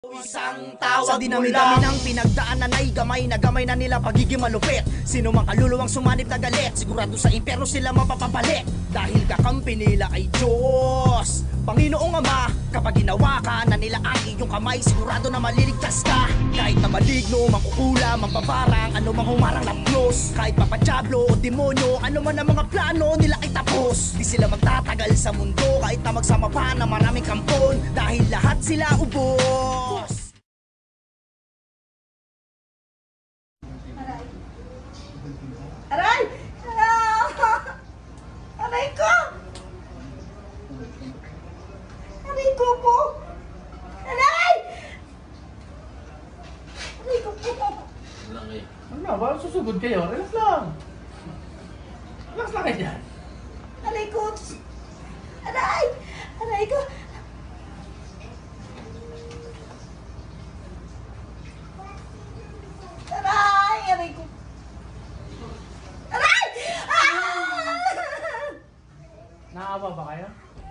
Isang tawag sa dinami-dami ng pinagdaanan ay gamay na nila pagiging malupit. Sino mang kaluluwang sumanib na galit, sigurado sa impyerno sila mapapabalik. Dahil kakampi nila ay Diyos, Panginoong Ama. Kapag ginawa ka na nila ang iyong kamay, sigurado na maliligtas ka. Kahit na maligno, mangkukula, mambabarang, ano mang humarang na Diyos. Kahit papadyablo o demonyo, ano man ang mga plano nila ay tapos. Di sila magtatagal sa mundo, kahit na magsama pa na maraming kampon. Dahil lahat sila ubos. Aray! Aray ko! Aray ko po! Aray! Aray ko po! Ano, bakit susugod kayo? Relax lang. Relax lang kayo dyan. Aray ko! Aray! Aray ko! Aray! Aray ko! Aray! Naawa ba kayo?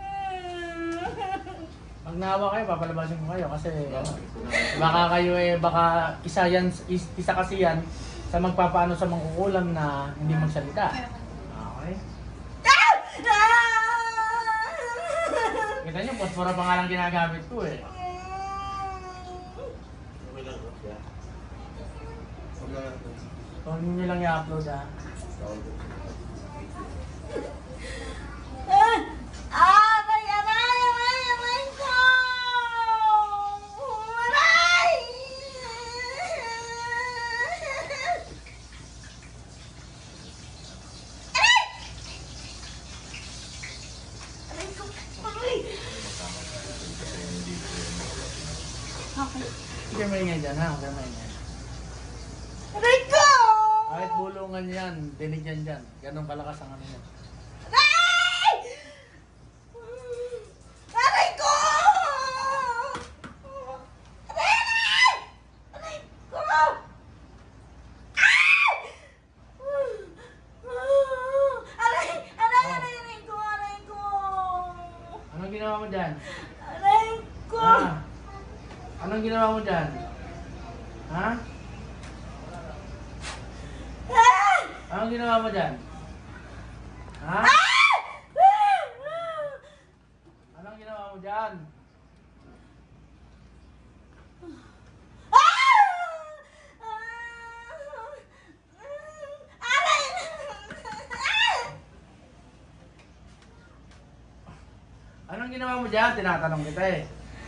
Pag naawa kayo, papalabasin ko kayo kasi baka kayo baka isa kasi yan sa magpapaano sa mangkukulam na hindi magsalita. Okay? Kita nyo, pospora pa nga lang ginagamit ko eh. Huwag nyo lang i-upload ha. Aray! Aray! Aray! Aray ko! Aray! Aray ko! Aray! Okay. Sige maingay dyan ha, sige maingay. Aray ko! Kahit bulungan yan, dinig yan dyan. Ganun kalakas ang ano yan. Aray! Aray ko! Aray! Aray ko! Aray! Aray! Aray ko! Aray ko! Anong ginawa mo dyan? Aray ko! Ha? Anong ginawa mo dyan? Ha? Anong ginawa mo dyan? Ha? Anong ginawa mo dyan? Aray! Anong ginawa mo dyan? Tinatanong kita eh.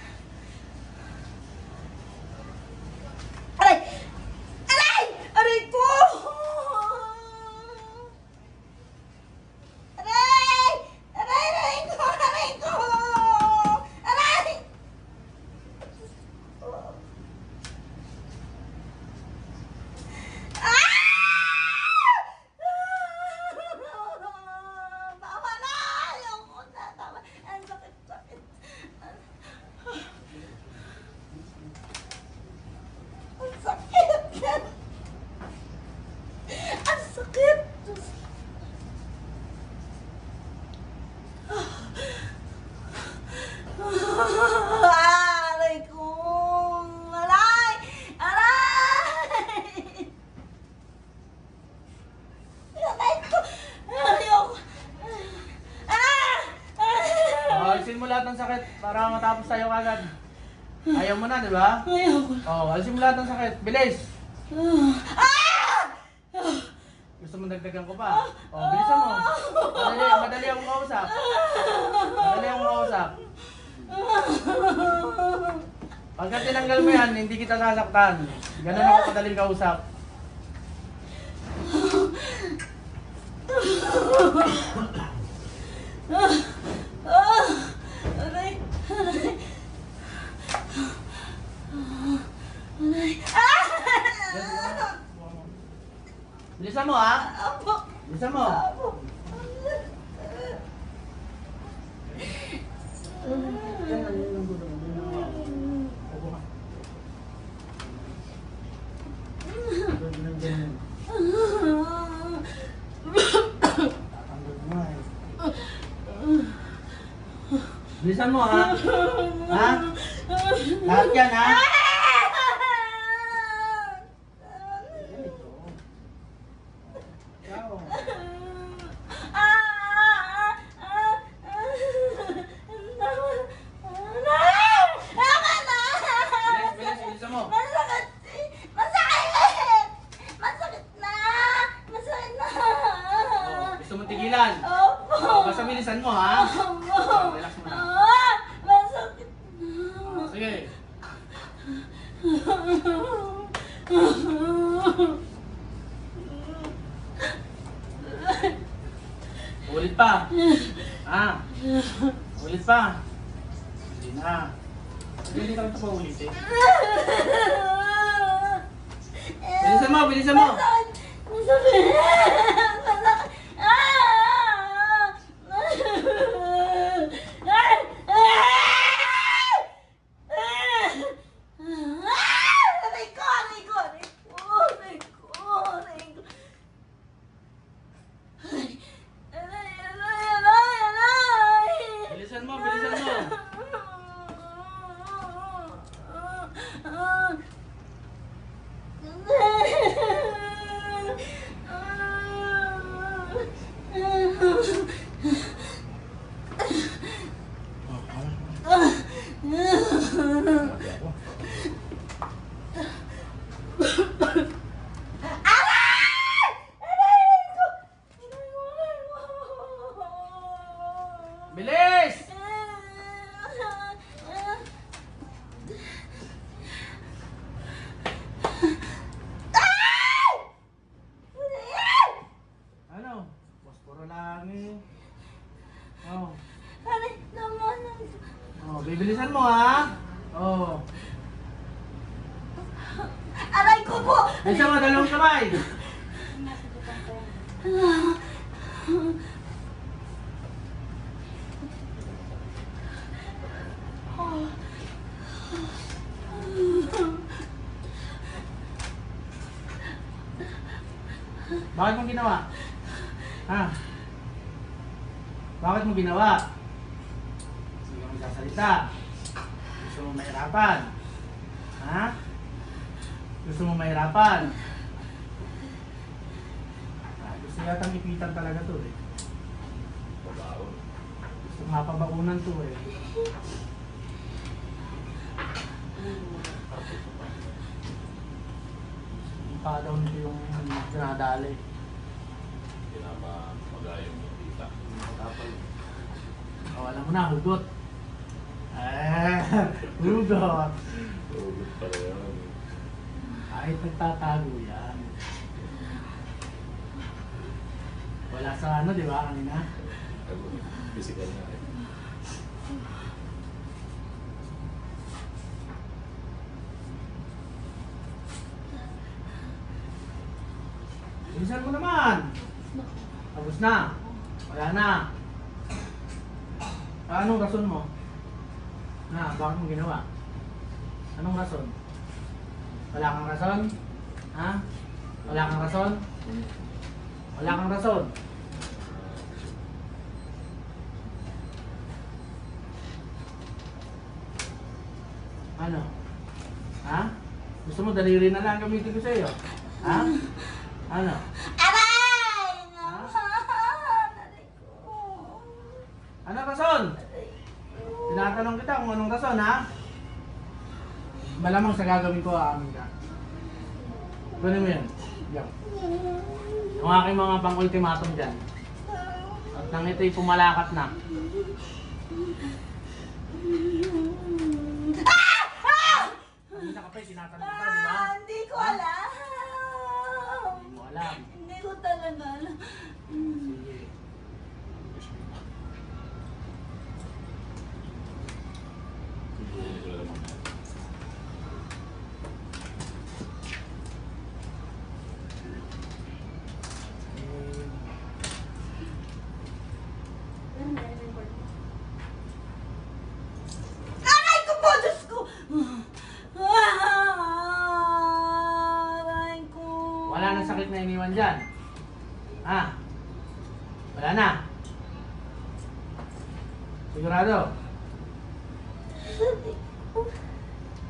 Aray! Aray! Aray ko! Aray! Aray! Aray ko! Aray ko! Aray! Tama na! Ayoko na! Tama! Ang sakit-sakit! Ang sakit! Ang sakit! Aray ko! Aray! Aray! Aray ko! Ayoko! Alisin mo lahat ng sakit para matapos tayo kagad. Ayaw mo na, di ba? Ayoko! Alisin mo lahat ng sakit. Bilis! Ah! Gusto mo dagdagan ko pa? Bilisan mo. Madali akong kausap. Madali akong kausap. Pagka tinanggal mo yan, hindi kita sasaktan. Ganun ako kadaling kausap. Aray! Aray! Aray! Ah! Bilisan mo ha? Apo! Bilisan mo. Apo! Bilisan mo ha? Ha? Lahat yan, ha? Ikaw. Bilis, bilis, bilisan mo. Masakit! Masakit! Masakit na! Masakit na! Oh, gusto mo tigilan? Opo! Oh, basta bilisan mo, ha? Opo! Oh, relax mo na. Masakit Oh, sige. Ulit pa. Ah. Ulit pa. Hindi na. Hindi ka ito pa ulit eh. Bilisan mo, bilisan mo. Masakit! Masakit! Masakit! Aray ko! Aray ko! Aray ko! Aray ko! Aray ko! Aray! Aray! Aray! Aray! Bilisan mo, bilisan mo. Bilis! Ano? Posporo lang eh. Oh. Aray naman! Oh, bibilisan mo ha. Oh. Aray ko po! Bilisan mo, dalawang kamay. Bakit mo ginawa? Ha? Bakit mo ginawa? Hindi ka magsasalita. Gusto mo mahirapan? Ha? Gusto mo mahirapan? Ah, gusto yatang ipitan talaga to eh. Gusto mapabaunan to eh. Pa daw nito yung dinadali. Magayong yung tita. Oh, alam mo na, hugot. Hugot. Hugot pala yun. Kahit nagtatago yan. Wala sa ano, di ba, kanina? Physical na eh. Bilisan mo naman. Tapos na. Wala na. Anong rason mo? Na, bakit mo ginawa? Anong rason? Wala kang rason? Ha? Wala kang rason? Wala kang rason? Ano? Ha? Gusto mo daliri na lang gamitin ko sa iyo? Ha? Ano? Aray! Naman! Aray ko! Anong rason? Tinatanong kita kung anong rason, ha? Malamang sa gagawin ko, aamin ka. Gano'n mo yan. Yan. Yung aking mga pang-ultimatum dyan. At nang ito'y pumalakat na. Kanina ka pa, tinatanong kita, di ba? Hindi ko alam! Hindi mo alam. Hindi ko talaga alam. Sige. Siguro ko lang naman. Aray ko po! Diyos ko! Aray ko! Wala nang sakit na iniwan dyan. Ha? Wala na. Sigurado?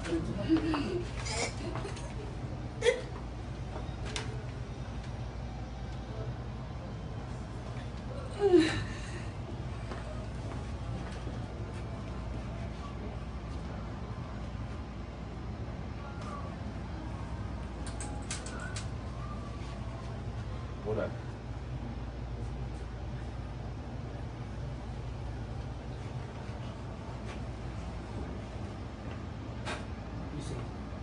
Wala. Easy.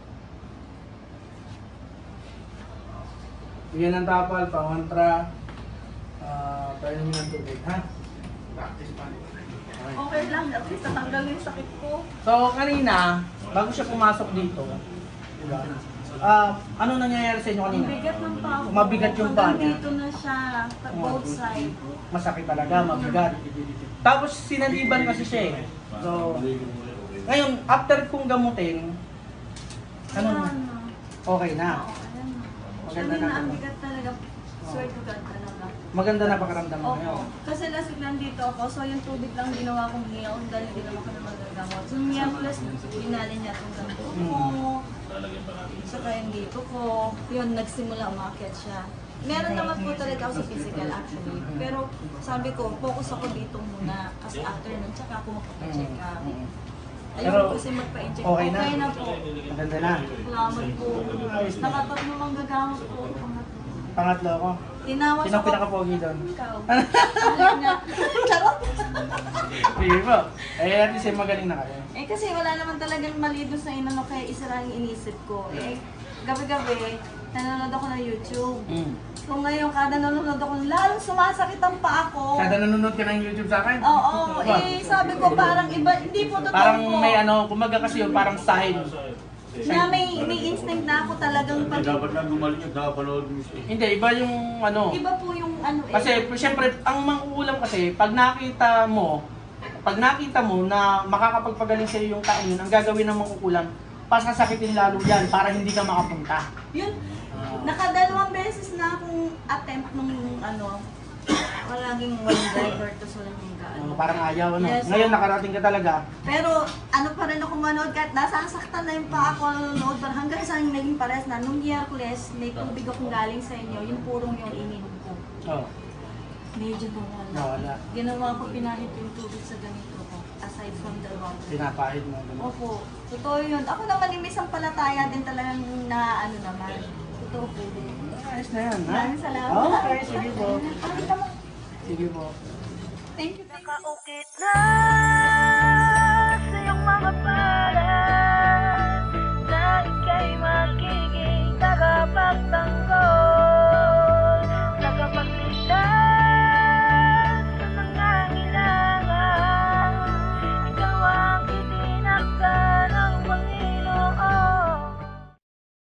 Bigyan ng tapal, pangontra. Painumin ng tubig, ha? Practice pa. Okay. Okay lang, at least natanggal yung sakit ko. So, kanina, bago siya pumasok dito, diba? Ano nangyayari sa inyo kanina? Ang bigat ng paa ko. Mabigat yung paa Hanggang niya? dito na siya, both side. Masakit talaga, mabigat. Tapos sinaliban kasi siya eh. So, ngayon, after kong gamutin, ano na? Ayan na. Okay na. Oo, ayan na. Maganda Sabi na. ang bigat talaga. Swear to God talaga. Maganda na pakiramdam mo ngayon. Opo. Kasi last week nandito ako, so yung tubig lang ginawa kong heal dahil hindi naman ako na magagamot. So yung plus, binali niya itong ganito ko. Lalagyan pa natin. Saka yung dito ko. Yun, nagsimula umakyat siya. Meron naman po talaga ako sa physical actually. Pero sabi ko, focus ako dito muna. Kasi after nun, tsaka ako magpapacheck up. Pero, Ayun kasi magpa-inject. okay na? Okay na po. Maganda na. Salamat po. Ayos na. Nakatatlo mang gagamot po. Pangatlo ako. Tinawas Sino ako. pinaka-pogi doon? Ikaw. Galing na. Charot. Sige po. Eh, at least eh, magaling na kayo. Eh kasi wala naman talagang mali doon sa inano kaya isa lang yung inisip ko. Eh, gabi-gabi, nanonood ako ng YouTube. So ngayon, kada nanonood ako, lalong sumasakit ang paa ko. Kada nanonood ka ng YouTube sa akin? Oo, Ano ba? eh sabi ko parang iba, hindi po totoo Parang po. may ano, kumaga kasi yun, parang sign. Na may instinct na ako talagang pag... Dapat na gumaling yung nakapanood mo siya. Hindi, iba yung ano. Iba po yung ano eh. Kasi, siyempre, ang mangkukulam kasi, pag nakita mo na makakapagpagaling sa'yo yung taong yun, ang gagawin ng mangkukulam, pasasakitin lalo yan para hindi ka makapunta. Yun, nakadalawang beses na akong attempt nung ano, palaging one driver to walang yung gaano. Parang ayaw, ano. Yes, Ngayon, oo. nakarating ka talaga. Pero ano pa rin ako manood kahit nasasaktan na yung pa ako nanonood pero hanggang sa naging pares na nung Miyerkules may tubig akong galing sa inyo yung purong yung ininom ko. Oo. Medyo nawala. Nawala. Ginawa ko pinahit yung tubig sa ganito ko aside from the water. Pinapahid mo. Ganun. Opo. Totoo yun. Ako naman yung isang palataya din talagang na ano naman. Totoo po din. Ayos na yan, ha? Maraming salamat. Okay, sige po. Ay, tama. Sige po. Thank you. Nakaukit na sa iyong mga pala.